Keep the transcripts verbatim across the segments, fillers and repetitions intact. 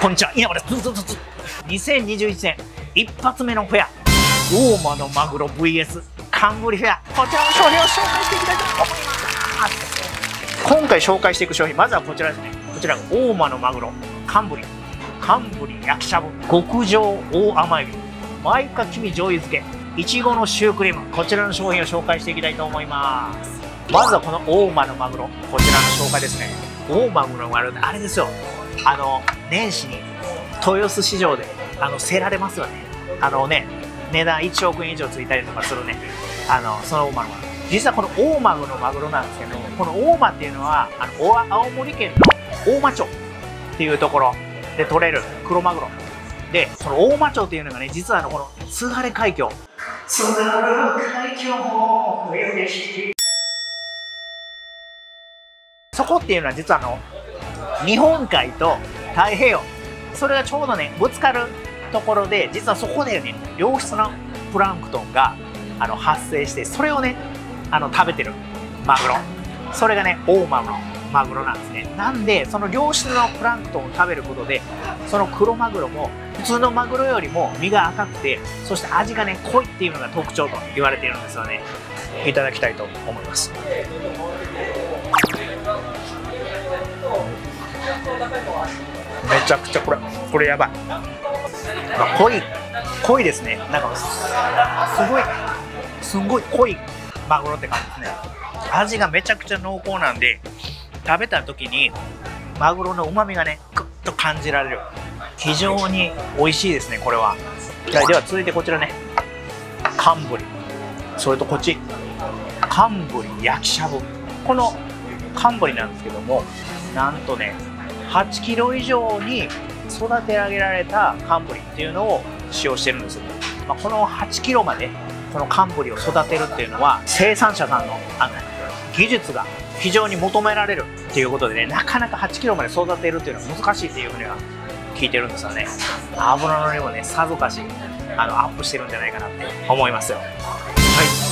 こんにちは、稲葉です。ずずずずにせんにじゅういちねん一発目のフェア、大間のマグロ ブイエス 寒ブリフェア、こちらの商品を紹介していきたいと思います。今回紹介していく商品、まずはこちらですね。こちらが大間のマグロ寒ブリ、寒ブリ焼きしゃぶ、極上大甘エビ、マイカ黄身醤油漬け、いちごのシュークリーム、こちらの商品を紹介していきたいと思います。まずはこの大間のマグロ、こちらの紹介ですね。大間のマグロ、あれですよ、あの年始に豊洲市場であの競られますよね。あのね、値段いちおくえん以上ついたりとかするね、あのその大間のマグロ、実はこの大間のマグロなんですけど、この大間っていうのはあの青森県の大間町っていうところで取れる黒マグロで、その大間町っていうのがね、実はあのこの津軽海峡、津軽海峡を泳げし、そこっていうのは実はあの日本海と太平洋、それがちょうどねぶつかるところで、実はそこでね良質なプランクトンがあの発生して、それをねあの食べてるマグロ、それがね大間のマグロなんですね。なんでその良質なプランクトンを食べることで、その黒マグロも普通のマグロよりも身が赤くて、そして味がね濃いっていうのが特徴と言われているんですよね。いただきたいと思います。めちゃくちゃこれこれやばい、まあ、濃い濃いですね。なんかすごいすんごい濃いマグロって感じですね。味がめちゃくちゃ濃厚なんで、食べた時にマグロの旨味がねグッと感じられる、非常に美味しいですねこれは。では続いてこちらね、寒ブリ、それとこっち寒ブリ焼きしゃぶ。この寒ブリなんですけども、なんとねはちキロ以上に育て上げられた寒ブリっていうのを使用してるんですよ。まあ、このはちキロまでこの寒ブリを育てるっていうのは、生産者さんのあの技術が非常に求められるっていうことでね、なかなかはちキロまで育てるっていうのは難しいっていうふうには聞いてるんですよね。油のりもねさぞかしあのアップしてるんじゃないかなって思いますよ。はい、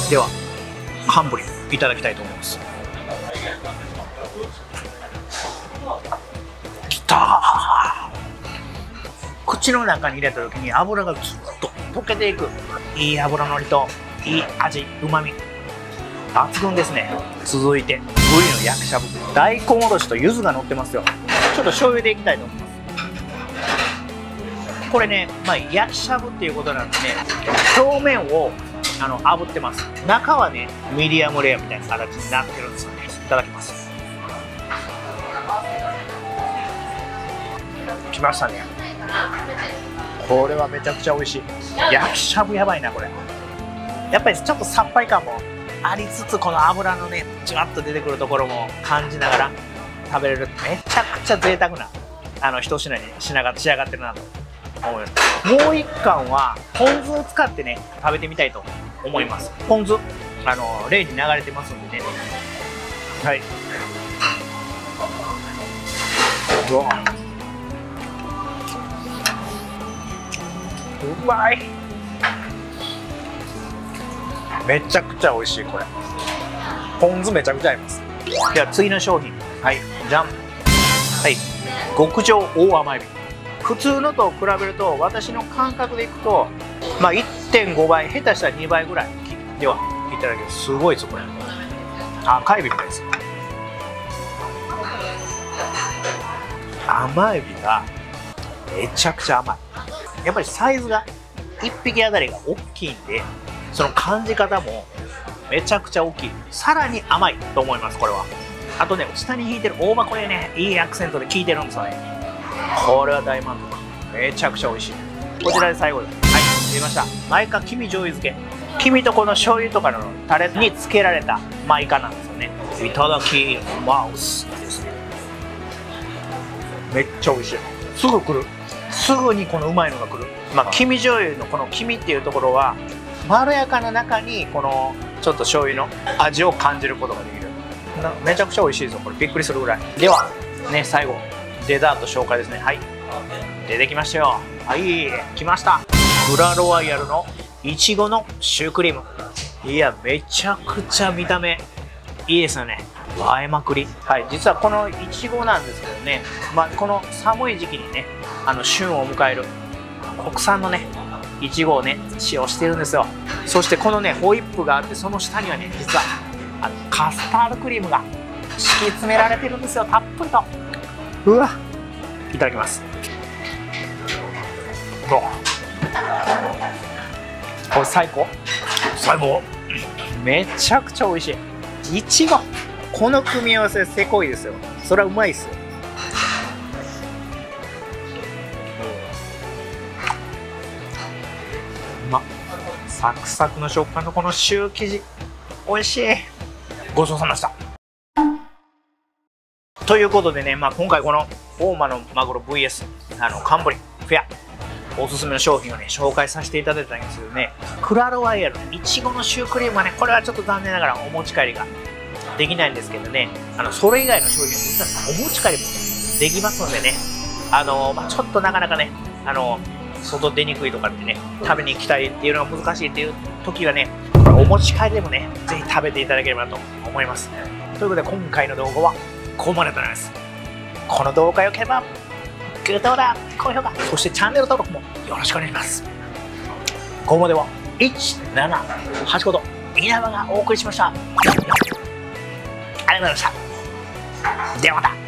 では寒ブリいただきたいと思います。きたー。口の中に入れた時に油がずっと溶けていく、いい油のりといい味、うまみ抜群ですね。続いてブリの焼きしゃぶ、大根おろしと柚子が乗ってますよ。ちょっと醤油でいきたいと思います。これね、まあ、焼きしゃぶっていうことなんでね、表面をあの炙ってます。中はねミディアムレアみたいな形になってるんですよね。いただきます。きましたね。これはめちゃくちゃ美味しい。焼きしゃぶやばいなこれ。やっぱりちょっとさっぱり感もありつつ、この油のねじわっと出てくるところも感じながら食べれる、めちゃくちゃ贅沢なあの一品に仕上が仕上がってるなと思います。もう一貫はポン酢を使ってね食べてみたいと思います。ポン酢あの例に流れてますんでね。はい、うわうまい、めちゃくちゃ美味しいこれ。ポン酢めちゃくちゃ合います。では次の商品、はいじゃん、はい、極上大甘エビ。普通のと比べると、私の感覚でいくとまあ いってんごばい、下手したらにばいぐらい。ではいただきます。すごいですこれ。赤エビみたいです。甘エビがめちゃくちゃ甘い。やっぱりサイズがいっぴきあたりが大きいんで、その感じ方もめちゃくちゃ大きい。さらに甘いと思いますこれは。あとね、下に引いてる大葉、これねいいアクセントで効いてるんですよね。これは大満足、めちゃくちゃ美味しい。こちらで最後です。はい、出ました。マイカ黄身醤油漬け。黄身とこの醤油とかのタレにつけられたマイカなんですよね。いただきますですね。めっちゃ美味しい。すぐ来る、すぐにこのうまいのが来る。まあ黄身醤油のこの黄身っていうところはまろやかな中にこのちょっと醤油の味を感じることができる。なめちゃくちゃ美味しいですよこれ。びっくりするぐらい。ではね、最後デザート紹介ですね。はい、出てきましたよ。はい、来ました。グラロワイヤルのいちごのシュークリーム。いやめちゃくちゃ見た目いいですよね。 和えまくり。はい、実はこのいちごなんですけどね、まあ、この寒い時期にね、あの旬を迎える国産のねいちごをね使用してるんですよ。そしてこのねホイップがあって、その下にはね実はあのカスタードクリームが敷き詰められてるんですよ、たっぷりと。うわ、いただきます。どう、これ最高最高、めちゃくちゃ美味しい。いちご、この組み合わせせこいですよ。それはうまいっすよ。うまっ、サクサクの食感のこのシュー生地、美味しい。ごちそうさまでした。ということでね、まあ、今回この大間のマグロ ブイエス あのカンボリフェアおすすめの商品をね紹介させていただいたんですけどね、クラロワイヤルいちごのシュークリームはね、これはちょっと残念ながらお持ち帰りができないんですけどね、あのそれ以外の商品は実はお持ち帰りもできますのでね、あの、まあ、ちょっとなかなかね、あの外出にくいとかってね、食べに行きたいっていうのが難しいっていう時はね、これお持ち帰りでもねぜひ食べていただければと思います。ということで今回の動画はここまでとなります。この動画が良ければグッドボタン、高評価、そしてチャンネル登録もよろしくお願いします。ここまではいちななはちごと稲葉がお送りしました。ありがとうございました。ではまた。